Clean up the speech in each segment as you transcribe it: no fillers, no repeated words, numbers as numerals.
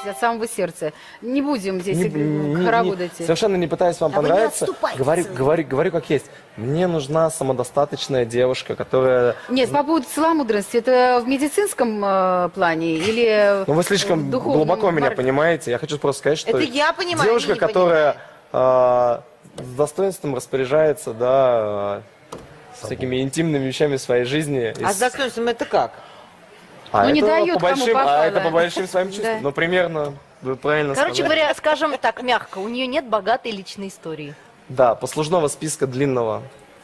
от самого сердца. Не будем здесь Не- хороводить. совершенно не пытаюсь вам А вы не понравиться. отступайте. Говорю как есть. Мне нужна самодостаточная девушка, которая... Нет, по поводу целомудренности, это в медицинском плане или Ну, вы в слишком духовном глубоко меня мар- понимаете. Я хочу просто сказать, что Это я понимаю, девушка, они не которая с достоинством распоряжается, да, всякими интимными вещами своей жизни. А с достоинством это как? Ну, не это дает по кому большим, попало. это по большим своим чувствам. Да. Ну, примерно, вы правильно Короче сказали. говоря, скажем так мягко, у нее нет богатой личной истории. Да, послужного списка длинного.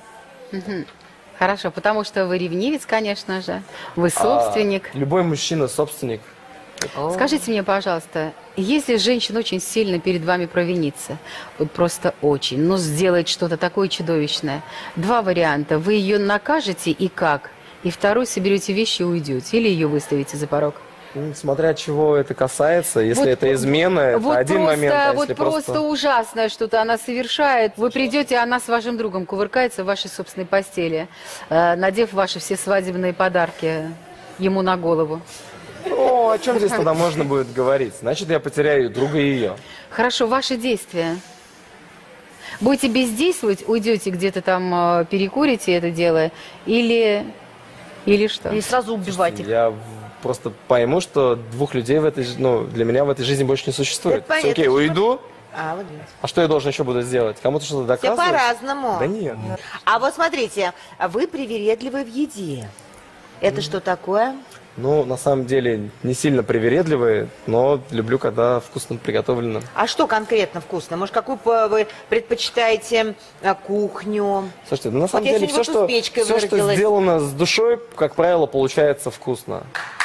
Хорошо, потому что вы ревнивец, конечно же. Вы собственник. Любой мужчина собственник. Скажите мне, пожалуйста, если женщина очень сильно перед вами провинится, вот просто очень, но сделает что-то такое чудовищное, два варианта. Вы ее накажете и как? И второй, соберете вещи и уйдете. Или ее выставите за порог. Смотря чего это касается, если Вот это измена, это Вот один просто, момент, а вот если просто ужасное что-то она совершает. Вы придете, она с вашим другом кувыркается в вашей собственной постели, надев ваши все свадебные подарки ему на голову. Ну, о чем здесь тогда можно будет говорить? Значит, я потеряю друга и ее. Хорошо, ваши действия. Будете бездействовать, уйдете где-то там, перекурите это дело, или что? И сразу убивать их. Я просто пойму, что двух людей в этой, для меня в этой жизни больше не существует. Это Всё, окей, понятно. уйду. Вот видите. А что я должен еще буду сделать? Кому-то что-то Все доказывать? по-разному. Да нет. А вот смотрите, вы привередливы в еде. Это что такое? Ну, на самом деле, не сильно привередливый, но люблю, когда вкусно приготовлено. А что конкретно вкусно? Может, какую вы предпочитаете кухню? Слушайте, ну, на самом если деле, вот все, с печкой что выродилось. сделано с душой, как правило, получается вкусно.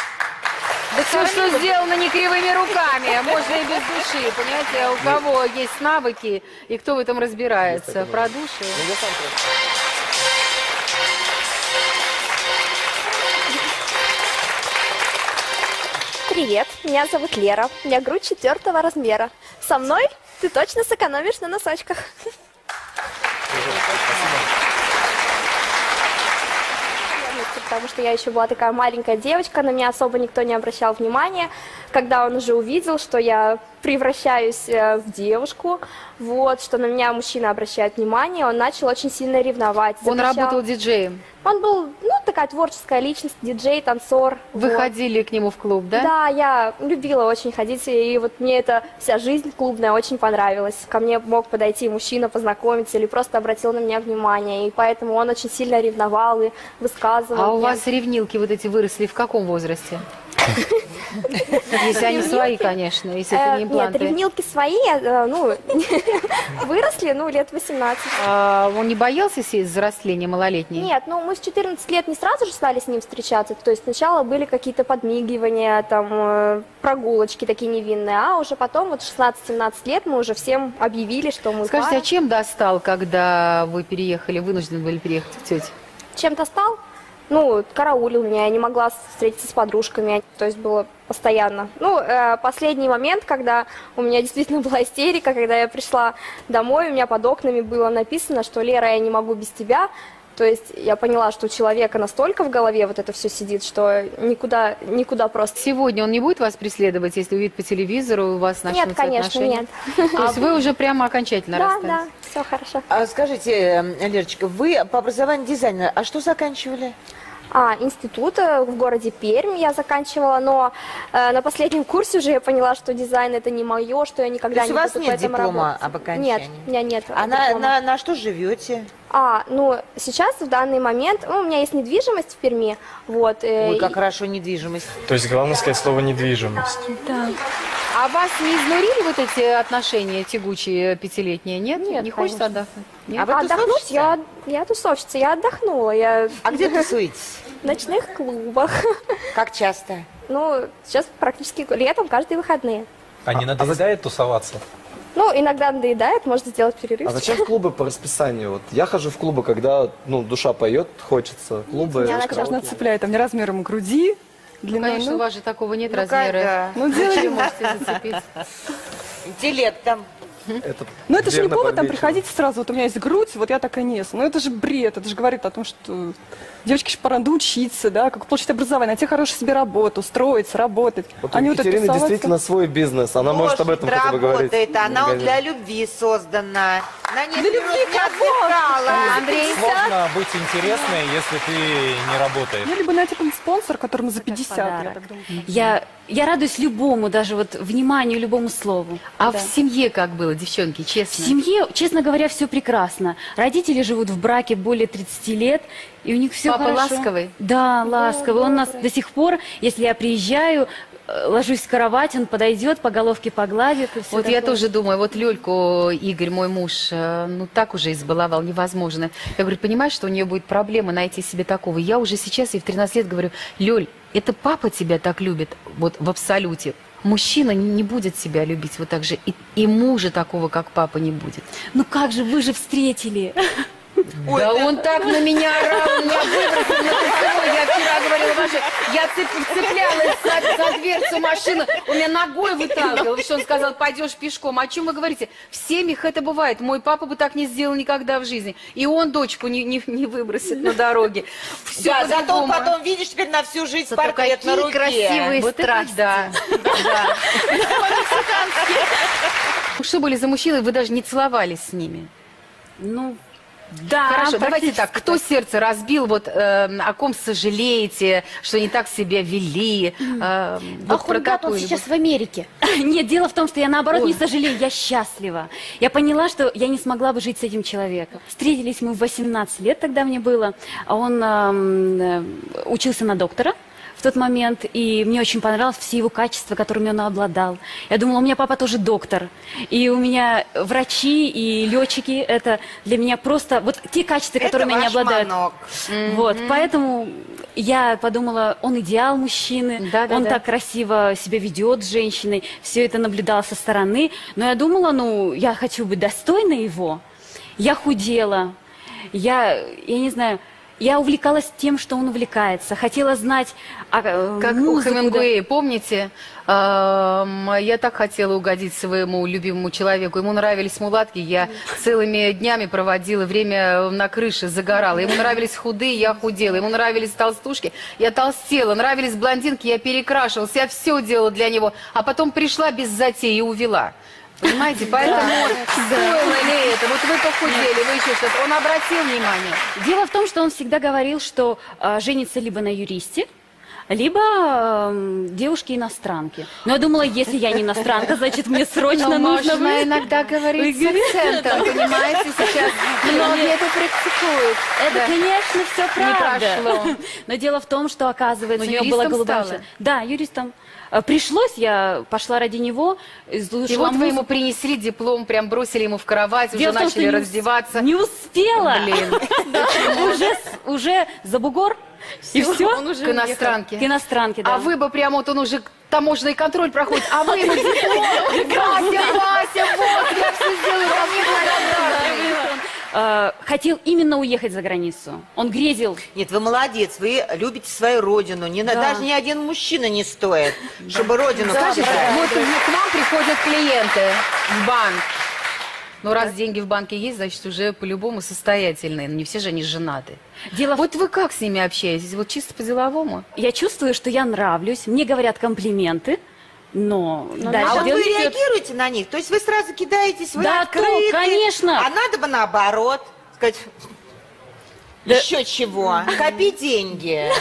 Да все, что сделано не кривыми руками, можно и без души, понимаете, у кого есть навыки и кто в этом разбирается, про души. Привет, меня зовут Лера, у меня грудь 4 размера. Со мной ты точно сэкономишь на носочках. Потому что я еще была такая маленькая девочка, на меня особо никто не обращал внимания. Когда он уже увидел, что я превращаюсь в девушку, вот, что на меня мужчина обращает внимание, он начал очень сильно ревновать. Он запрещал. работал диджеем. Он был, такая творческая личность, диджей, танцор. Вы вот. ходили к нему в клуб, да? Да, я любила очень ходить, и вот мне эта вся жизнь клубная очень понравилась. Ко мне мог подойти мужчина, познакомиться или просто обратил на меня внимание, и поэтому он очень сильно ревновал и высказывал. А у мне. вас ревнилки вот эти выросли в каком возрасте? Если они свои, конечно, если это не Нет, импланты. ревнилки свои, выросли, лет 18. Он не боялся взросления малолетней? Нет, мы с 14 лет не сразу же стали с ним встречаться, то есть сначала были какие-то подмигивания, там, прогулочки такие невинные, а уже потом, вот 16-17 лет, мы уже всем объявили, что мы Скажите, пара. а чем достал, когда вы переехали, вынуждены были переехать к тете? Чем-то стал? Караулил меня, я не могла встретиться с подружками, то есть было постоянно. Последний момент, когда у меня действительно была истерика, когда я пришла домой, у меня под окнами было написано, что «Лера, я не могу без тебя». То есть я поняла, что у человека настолько в голове вот это все сидит, что никуда просто. Сегодня он не будет вас преследовать, если увидит по телевизору, у вас начнутся Нет, конечно, отношения? нет. То есть вы уже прямо окончательно Да, расстались? да, все хорошо. А скажите, Лерочка, вы по образованию дизайнер, а что заканчивали? Институт в городе Пермь я заканчивала, но на последнем курсе уже я поняла, что дизайн это не мое, что я никогда То есть не у вас буду нет по этому диплома работать. об окончании? Нет, у меня нет А диплома. на что живете? Сейчас в данный момент, у меня есть недвижимость в Перми, вот. Ой, как хорошо, недвижимость. То есть главное сказать слово недвижимость. А вас не изнурили вот эти отношения тягучие пятилетние, нет? Нет, не хочется конечно. отдохнуть? Нет? А вы Отдохнуть тусовщица? я тусовщица, я отдохнула, я А где тусуетесь? в ночных клубах. Как часто? Сейчас практически летом каждые выходные. А не надоедает тусоваться? Иногда надоедает, можно сделать перерыв. А зачем в клубы по расписанию? Вот я хожу в клубы, когда душа поет, хочется. Клубы. меня караоке. начало Цепляет, там не размером груди, длиной Конечно, у ног. вас же такого нет Ну-ка, размера. да. Зачем можете зацепить? Интеллектом. Это Но это же не верно повод там подмечено. приходить сразу, вот у меня есть грудь, вот я такая не. Ну это же бред, это же говорит о том, что девочки же пора учиться, да, как получить образование, найти хорошую себе работу, устроиться, работать. Вот А у не вот это Екатерины тусоваться. действительно свой бизнес. Она может об этом хотя бы говорить. работает, она Магазин. для любви создана. Она не любви отдыхала. Андрей, Сложно быть интересной, если ты не работаешь. Ну, либо найти какой-нибудь спонсор, которому за 50, я подарок. так думаю. Я радуюсь любому, даже вот вниманию, любому слову. А Да. в семье как было, девчонки, В честно? семье, честно говоря, все прекрасно. Родители живут в браке более 30 лет, и у них все Папа хорошо. ласковый? Да, ласковый. Он нас до сих пор, если я приезжаю, ложусь в кровать, он подойдет, по головке погладит. И всё Вот я такое. тоже думаю, вот Лёльку, Игорь, мой муж, ну так уже избаловал, невозможно. Я говорю, понимаешь, что у нее будет проблема найти себе такого? Я уже сейчас, ей в 13 лет говорю, Лёль, это папа тебя так любит, вот в абсолюте. Мужчина не будет себя любить вот так же, и мужа такого, как папа, не будет. Ну как же, вы же встретили. Да он так на меня орал, меня выбросил на кольцевой. Я вчера говорила, Маша, я цеплялась за дверцу машины, он меня ногой выталкивал. Что он сказал, пойдешь пешком. О чем вы говорите? В семьях это бывает. Мой папа бы так не сделал никогда в жизни. И он дочку не выбросит на дороге. Все Да, зато потом, видишь, теперь на всю жизнь Зато портрет на какие руке. красивые Вот это страсти. да. Да. Что были за мужчины, вы даже не целовались с ними? Ну, да, Хорошо, давайте практически так. Кто сердце разбил, вот о ком сожалеете, что не так себя вели? Вот Ах, про он гад, он какую-нибудь. сейчас в Америке. Нет, дело в том, что я наоборот Ой. не сожалею, я счастлива. Я поняла, что я не смогла бы жить с этим человеком. Встретились мы в 18 лет, тогда мне было. А он учился на доктора в тот момент, и мне очень понравилось все его качества, которыми он обладал. Я думала, у меня папа тоже доктор, и у меня врачи и летчики, это для меня просто вот те качества, которыми они ваш обладают. манок. Вот, поэтому я подумала, он идеал мужчины, Да, да, он да. так красиво себя ведет с женщиной, все это наблюдала со стороны, но я думала, ну, я хочу быть достойной его. Я худела, я не знаю, я увлекалась тем, что он увлекается, хотела знать Как у музыку, да. Хемингуэя, помните? Я так хотела угодить своему любимому человеку. Ему нравились мулатки, я целыми днями проводила время на крыше, загорала. Ему нравились худые, я худела. Ему нравились толстушки, я толстела. Нравились блондинки, я перекрашивалась. Я все делала для него. А потом пришла без затеи и увела. Понимаете? Поэтому стоило ли это? Вот вы похудели, вы еще что-то. Он обратил внимание. Дело в том, что он всегда говорил, что женится либо на юристе, либо девушки-иностранки. Но я думала, если я не иностранка, значит, мне срочно Но нужно... можно иногда говорить с Вы акцентом, понимаете? Сейчас многие это практикуют. Это, Да. конечно, все правда. прошло. Но дело в том, что, оказывается, Но у него была юристом голубая стала? мечта. Да, юристом. Пришлось, я пошла ради него, И слушала вот вы ему музыку. принесли диплом, прям бросили ему в кровать, Дело уже в том, что начали не раздеваться. Не успела. Блин, Уже за бугор. И все. к иностранке. К иностранке, да. А вы бы прямо вот он уже таможенный контроль проходит, а вы ему диплом. Вася, вот, я все сделаю, как вы благодарны. Хотел именно уехать за границу. Он грезил. Нет, вы молодец, вы любите свою родину. Даже ни один мужчина не стоит, чтобы родину... Скажите, показать. вот к нам приходят клиенты в банк. Ну, раз деньги в банке есть, значит, уже по-любому состоятельные. Не все же они женаты. Дело в Вот вы как с ними общаетесь? Вот чисто по-деловому? Я чувствую, что я нравлюсь, мне говорят комплименты, но А дальше вот дело вы не идет. реагируете на них? То есть вы сразу кидаетесь, вы Да, открыты? конечно. А надо бы наоборот сказать... Еще чего? Копи деньги.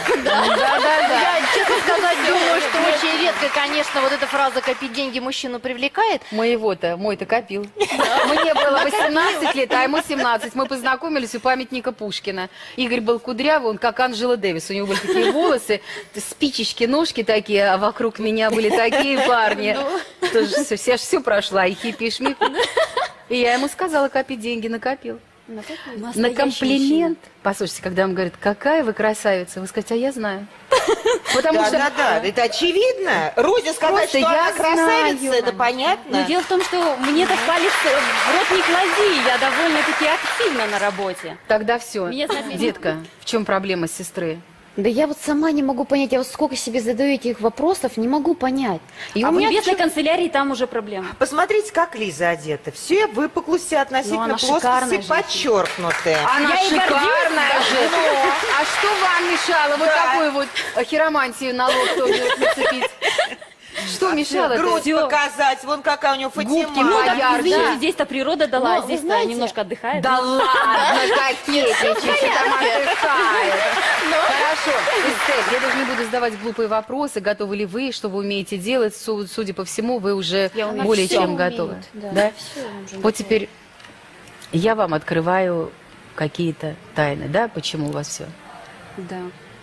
Я, честно сказать, думаю, что очень редко, конечно, вот эта фраза «копить деньги мужчину привлекает». Мой-то копил. Мне было 18 лет, а ему 17. Мы познакомились у памятника Пушкина. Игорь был кудрявый, он как Анджела Дэвис. У него были такие волосы, спичечки, ножки такие, а вокруг меня были такие парни. Тоже я ж все прошла, и хиппи, и шмику. И я ему сказала, копи деньги, накопил. На Настоящий комплимент. Послушайте, когда вам говорят, какая вы красавица, вы скажете, а я знаю. Потому что Да, это очевидно. Розе сказать, Просто что я она красавица, знаю, это Манечка. понятно. Но дело в том, что мне-то в палец в рот не клади, я довольно-таки активна на работе. тогда все. Меня заметили. Детка, в чем проблема сестры? Да я вот сама не могу понять, я вот сколько себе задаю этих вопросов, не могу понять. И А у вы меня в небесной канцелярии там уже проблема. Посмотрите, как Лиза одета. Все выпуклости относительно она плоскости шикарная женщина. подчеркнуты. Она Я и гордилась, шикарная же. Но. А что вам мешало вот Да. такую вот хиромантию на лоб тоже нацепить? Что мешало? Грудь Всё. показать, вон какая у нее Губки Фатима. Ну, так, Поярче. извините, здесь-то природа дала, Ну, вы здесь-то знаете- немножко отдыхает. Да ладно, кокетничаете, там отдыхает. Хорошо, Эстель, я даже не буду задавать глупые вопросы, готовы ли вы, что вы умеете делать. Судя по всему, вы уже Я умею. более Всё чем умеет, готовы. да, всё уже Вот теперь я вам открываю какие-то тайны, да, почему у вас все? Да.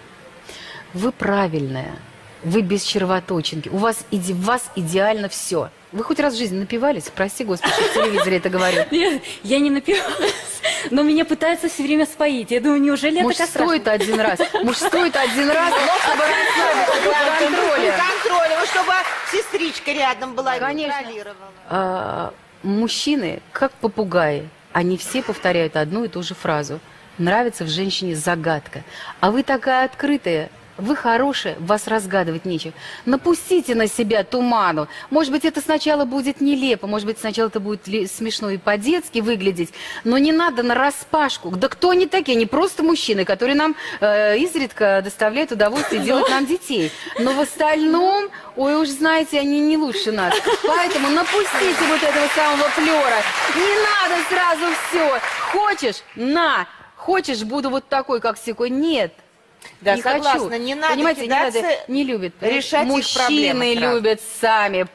Вы правильная, вы без червоточинки, у вас, в вас идеально все. Вы хоть раз в жизни напивались? Прости, Господи, что в телевизоре это говорю. Нет, я не напивалась, но меня пытаются все время споить. Я думаю, неужели Может, это так страшно? стоит один раз, может, стоит один раз, чтобы расслабиться под контролем. Контролем, вот чтобы сестричка рядом была и Конечно. контролировала. Мужчины, как попугаи, они все повторяют одну и ту же фразу. Нравится в женщине загадка. А вы такая открытая, вы хорошая, вас разгадывать нечего. Напустите на себя туману. Может быть, это сначала будет нелепо, может быть, сначала это будет смешно и по-детски выглядеть, но не надо нараспашку. Да кто они такие? Они просто мужчины, которые нам изредка доставляют удовольствие делать нам детей. Но в остальном, ой, уж знаете, они не лучше нас. Поэтому напустите вот этого самого флера. Не надо сразу все. Хочешь? На. Хочешь, буду вот такой, как секой? Нет. Да, не согласна, хочу. не надо Понимаете, кидаться, не любят. решать их Мужчины проблемы сразу. любят сами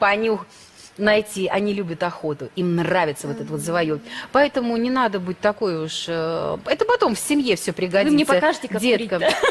найти, они любят охоту, им нравится вот это вот завоевывать. Поэтому не надо быть такой уж... это потом в семье все пригодится. Вы мне покажете, как деткам. курить,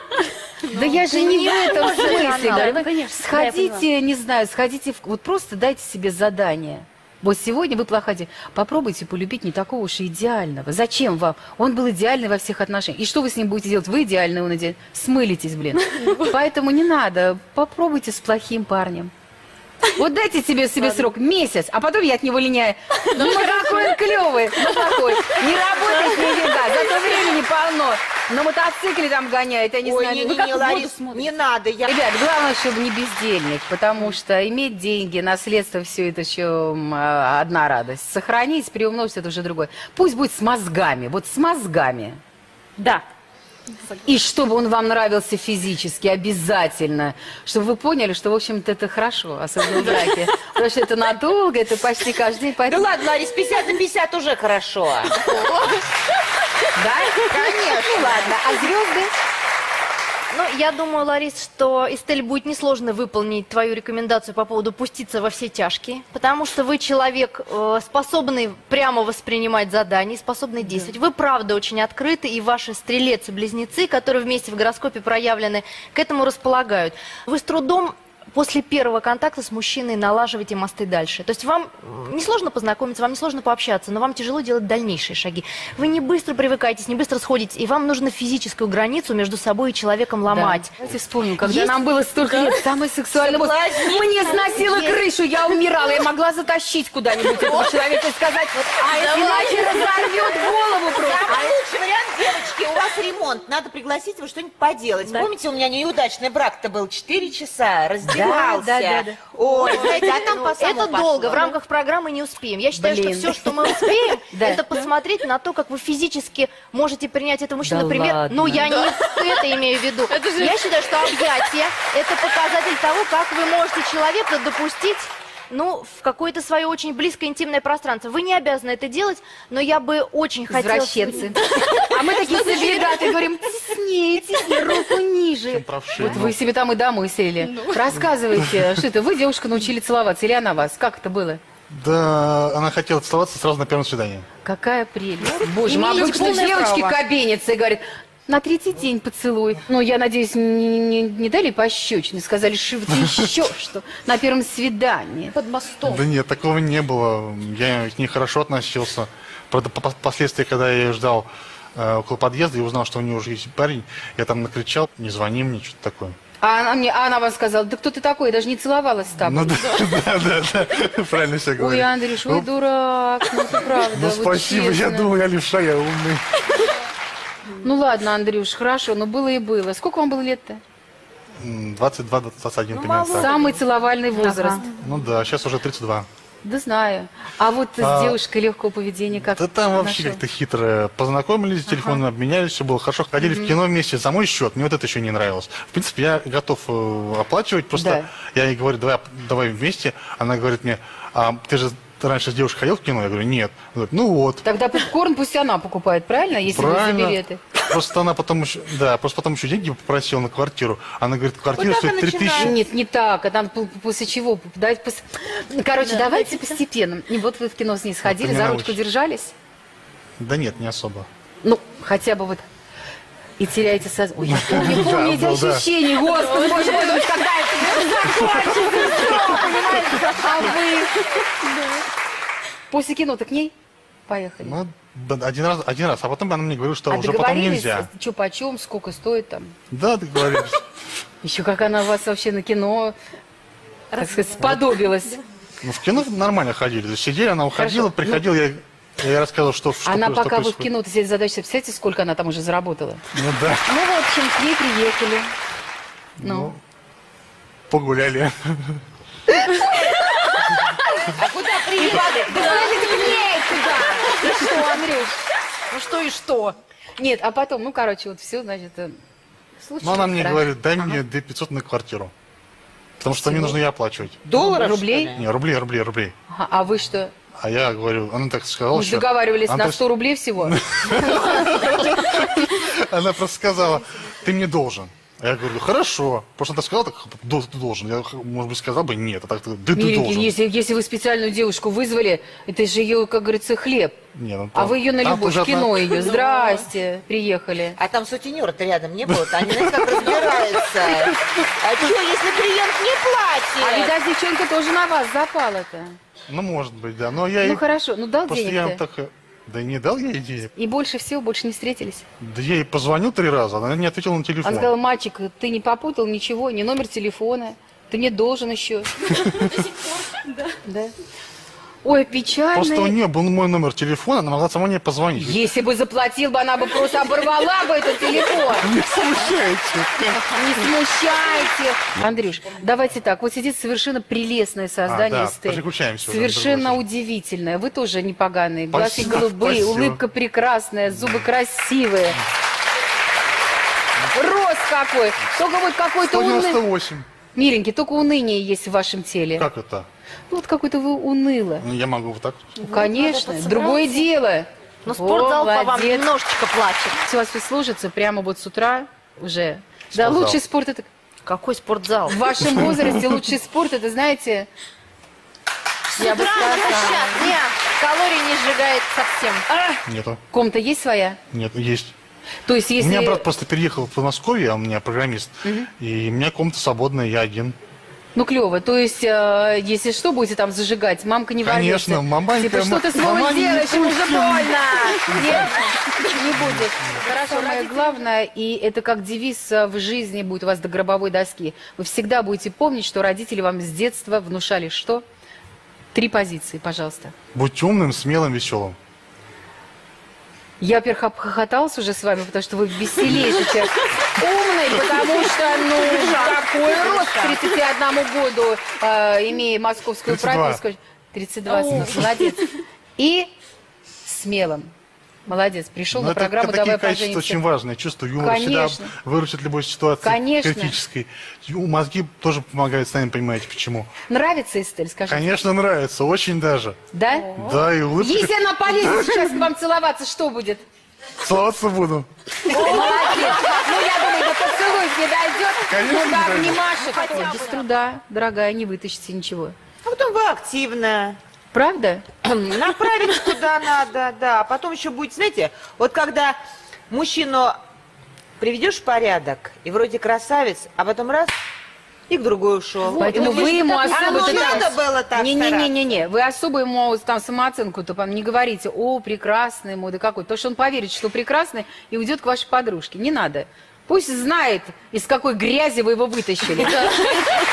Да я же не в этом смысле. Да, говорю. ну, конечно, да, я Сходите, не знаю, сходите, вот просто дайте себе задание. Вот сегодня вы плохая. Попробуйте полюбить не такого уж и идеального. Зачем вам? Он был идеальный во всех отношениях. И что вы с ним будете делать? Вы идеальный, он идеальный. Смылитесь, блин. Поэтому не надо. Попробуйте с плохим парнем. Вот дайте себе срок месяц, а потом я от него линяю. Ну какой он клевый, ну какой. Не работает нифига, зато времени полно. На мотоцикле там гоняет, я не Ой, знаю. не, Вы не, как не, в воду Ларис, смотрите? не надо. Я... Ребят, главное, чтобы не бездельник, потому что иметь деньги, наследство, все это еще одна радость. Сохранить, приумножить, это уже другое. Пусть будет с мозгами, вот с мозгами. Да. И чтобы он вам нравился физически, обязательно. Чтобы вы поняли, что, в общем-то, это хорошо, особенно в браке. Потому что это надолго, это почти каждый день. Да Поэтому... ладно, Ларис, 50 на 50 уже хорошо. Да? Конечно. Ну ладно, а звезды? Ну, я думаю, Ларис, что Эстель будет несложно выполнить твою рекомендацию по поводу пуститься во все тяжкие, потому что вы человек, способный прямо воспринимать задания, способный действовать. Вы, правда, очень открыты, и ваши стрелец и близнецы, которые вместе в гороскопе проявлены, к этому располагают. Вы с трудом после первого контакта с мужчиной налаживаете мосты дальше. То есть вам несложно познакомиться, вам несложно пообщаться, но вам тяжело делать дальнейшие шаги. Вы не быстро привыкаетесь, не быстро сходите, и вам нужно физическую границу между собой и человеком ломать. Давайте вспомним, когда Есть- нам было столько лет, самый сексуальный возраст. Соблазнительно. Мне сносило крышу, я умирала, я могла затащить куда-нибудь этого человека и сказать, а иначе разорвет голову просто. Самый лучший вариант, девочки, у вас ремонт. Надо пригласить его что-нибудь поделать. Помните, у меня неудачный брак-то был 4 часа, раздевался. да. Ой, знаете, а там по самому Это долго, пошло. в рамках программы не успеем. Я считаю, Блин. что все, что мы успеем, Да. это посмотреть на то, как вы физически можете принять этого мужчину. Да Например, ладно. ну я не это имею в виду. Я считаю, что объятие – это показатель того, как вы можете человека допустить, ну, в какое-то свое очень близкое интимное пространство. Вы не обязаны это делать, но я бы очень хотела... Извращенцы. А мы такие соблюдаты, говорим, теснее, руку ниже. Вот вы себе там и домой сели. Рассказывайте, что это, вы девушка научили целоваться, или она вас? Как это было? Да, она хотела целоваться сразу на первом свидании. Какая прелесть. Боже мой, Имеете обычно полное девочки право. кабенятся и говорят, на третий день поцелуй. Ну, я надеюсь, не дали пощечины, сказали, что еще что, на первом свидании. Под мостом. Да нет, такого не было. Я к ней хорошо относился. Правда, впоследствии, когда я ее ждал около подъезда и узнал, что у нее уже есть парень, я там накричал, не звони мне, что-то такое. А она вам сказала, да кто ты такой, я даже не целовалась с тобой. Ну да, правильно все Ой, говорит. Андрюш, ой, дурак, ну это правда. Ну вот спасибо, я честно. думал, я левша, я умный. Ну ладно, Андрюш, хорошо, но было и было. Сколько вам было лет-то? 22-21 примерно так. Самый целовальный возраст. Ну да, сейчас уже 32. Да знаю. А вот с девушкой легкого поведения как? Да там вообще нашел? как-то хитро. Познакомились, телефоны обменялись, все было хорошо. Ходили в кино вместе за мой счет. Мне вот это еще не нравилось. В принципе, я готов оплачивать. Просто я ей говорю, давай вместе. Она говорит мне, а ты же раньше с девушкой ходил в кино? Я говорю, нет. Она говорит, ну вот. Тогда попкорн пусть она покупает, правильно? Если вы за билеты. Просто она потом еще, просто потом еще деньги попросила на квартиру. Она говорит, квартира Вот так стоит и 3000. Нет, не так. А там после чего? Короче, давайте постепенно. И вот вы в кино с ней сходили, ты за меня ручку научишь. держались? Да нет, не особо. Ну, хотя бы вот. И теряете сознание. Ой, я помню эти Да, да. ощущения. Господи, боже мой, думаешь, когда это закончится, все, понимаете? А вы? После кино-то к ней поехали? Ну, да, один раз. А потом она мне говорила, что А уже потом договорились, нельзя. что почем, сколько стоит там? Да, договорились. Еще как она вас вообще на кино, так сказать, сподобилась. Ну, в кино нормально ходили. Сидели, она уходила, Хорошо. приходила, я ей рассказывал, что Она что пока вы в происходит. кино-то себе задачу, представляете, сколько она там уже заработала? Ну да, Ну, в общем, к ней приехали. Ну, погуляли. А куда приехали? Ну что, Андрюш? Ну что и что? Нет, а потом, ну, короче, вот все, значит, случилось. Но она мне хорошо. говорит, дай мне 2500 на квартиру. Потому что мне нужно ей оплачивать. Долларов, Рублей? что ли? Не, рублей. Ага, а вы что? А я говорю, она так сказала, Мы что... договаривались Она на 100 рублей всего? Она просто сказала, ты мне должен. А я говорю, хорошо. Просто она сказала, так, ты должен. Я, может быть, сказал бы нет. А так, да ты Миленький, должен. если вы специальную девушку вызвали, это же ее, как говорится, хлеб. Не, ну, А там- вы ее на там любовь, уже в кино одна- ее. Здрасте, приехали. А там сутенера-то рядом не было, они, знаете, как разбираются. А что, если клиент не А платит? видать, девчонка тоже на вас запала-то. Ну, может быть, да. Но я Ну ей... хорошо, ну дал Просто я денег-то. так... Да не дал я ей денег. И больше всего, больше не встретились. Да я ей позвонил 3 раза, она не ответила на телефон. Она сказала, мальчик, ты не попутал ничего, ни номер телефона, ты мне должен еще. До сих пор, да. Ой, печально. Просто у нее был мой номер телефона, она могла сама мне позвонить. Если бы заплатил бы, она бы просто оборвала бы этот телефон. Не смущайте. Не смущайте. Андрюш, давайте так. Вот сидит совершенно прелестное создание да, Эстель. переключаемся уже, Совершенно Андрюша. удивительное. Вы тоже не поганые. Глазки Спасибо, голубые, спасибо. улыбка прекрасная, зубы красивые. Рост какой. Только вот какой-то унылый. 198. Миленький, только уныние есть в вашем теле. Как это? Ну, вот какой-то вы уныло. Ну, я могу вот так. Ну, конечно, другое дело. Но спортзал по вам молодец. немножечко плачет. У вас все сложится прямо вот с утра уже. Да, Спортзал. лучший спорт это... Какой спортзал? В вашем возрасте лучший спорт это, знаете... Я бы сказала... Нет, калорий не сжигает совсем. Нету. Комната есть своя? Нет, есть. То есть, если... У меня брат просто переехал в Подмосковье, а у меня программист. И у меня комната свободная, я один. Ну, клево. То есть, если что, будете там зажигать, мамка не ворвется. Конечно, маманька, Типа, что ты снова маманька делаешь, не ему уже пустим. больно. Нет, не будет. Хорошо, самое главное, и это как девиз в жизни будет у вас до гробовой доски. Вы всегда будете помнить, что родители вам с детства внушали что? 3 позиции, пожалуйста. Будь умным, смелым, веселым. Я, во-первых, обхохоталась уже с вами, потому что вы веселейший человек. Умный, потому что, ну, такой рост к 31 году, имея московскую 32. прописку. 32, молодец. И смелым. Молодец, пришел Но на это программу такие «Давай качества поженимся». очень важные. Чувство юмора всегда Конечно. выручит в любой ситуации Конечно. критической. Мозги тоже помогают, сами понимаете, почему. Нравится, Эстель, скажите? Конечно, нравится, очень даже. Да? Да, и улыбка. Если она полезет сейчас к вам целоваться, что будет? Целоваться буду. Молодец. Ну, я думаю, до поцелуев не дойдет. Конечно, Ну, да, не дойдет. обнимашек. Без труда, дорогая, не вытащите ничего. А потом вы активная. Правда? Направить куда надо, да. А потом еще будет, знаете, вот когда мужчину приведешь в порядок, и вроде красавец, а потом раз, и к другой ушел. Поэтому вы ему особо... Оно надо было так Не-не-не, вы особо ему там самооценку-то не говорите, о, прекрасный мой, да какой. Потому что он поверит, что прекрасный, и уйдет к вашей подружке. Не надо. Пусть знает, из какой грязи вы его вытащили. Все,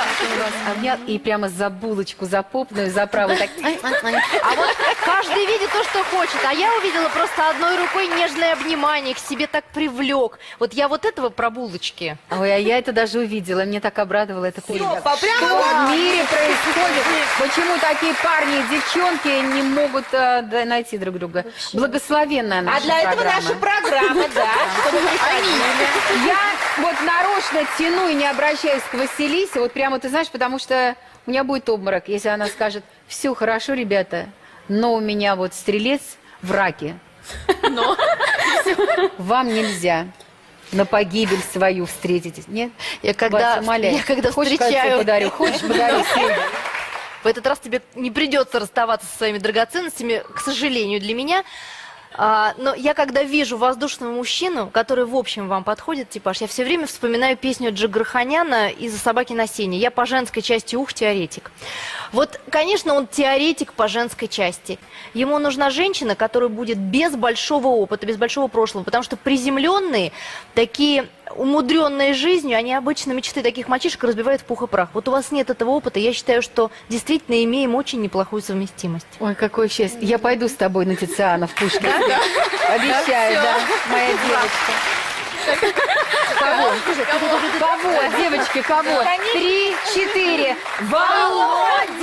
Обнял и прямо за булочку, за попную, за правую. Так. А вот каждый видит то, что хочет. А я увидела просто одной рукой нежное обнимание, к себе так привлек. Вот я вот этого про булочки. Ой, а я это даже увидела. Мне так обрадовало это. Всё, Что прямо в мире происходит? Почему такие парни и девчонки не могут найти друг друга? Благословенная наша А для этого программа. наша программа, да. Чтобы приходили. Я вот нарочно тяну и не обращаюсь к Василисе, вот прямо, ты знаешь, потому что у меня будет обморок, если она скажет: все хорошо, ребята, но у меня вот стрелец в раке. Но? Вам нельзя на погибель свою встретить. Нет? Я когда Хочешь, встречаю... кольцо подарю? Хочешь, подарю? В этот раз тебе не придется расставаться со своими драгоценностями, к сожалению, для меня. Но я когда вижу воздушного мужчину, который в общем вам подходит, типаж, я все время вспоминаю песню Джигарханяна «Из-за собаки на сене». Я по женской части теоретик. Вот, конечно, он теоретик по женской части. Ему нужна женщина, которая будет без большого опыта, без большого прошлого, потому что приземленные, такие умудренные жизнью, они обычно мечты таких мальчишек разбивают в пух и прах. Вот у вас нет этого опыта, я считаю, что действительно имеем очень неплохую совместимость. Ой, какое счастье. Я пойду с тобой на Тициана в Пушкин. Обещаю, да, моя девочка. Кого? Кого, девочки, кого? 3, 4. Володя!